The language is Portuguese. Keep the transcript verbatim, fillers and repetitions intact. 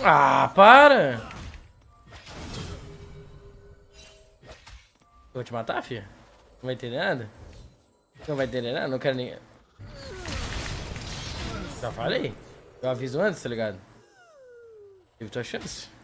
Ah, para! Eu vou te matar, filha? Não vai entender nada? Não vai entender nada? Não quero nem... Já falei? Eu aviso antes, tá ligado? Tive tua chance.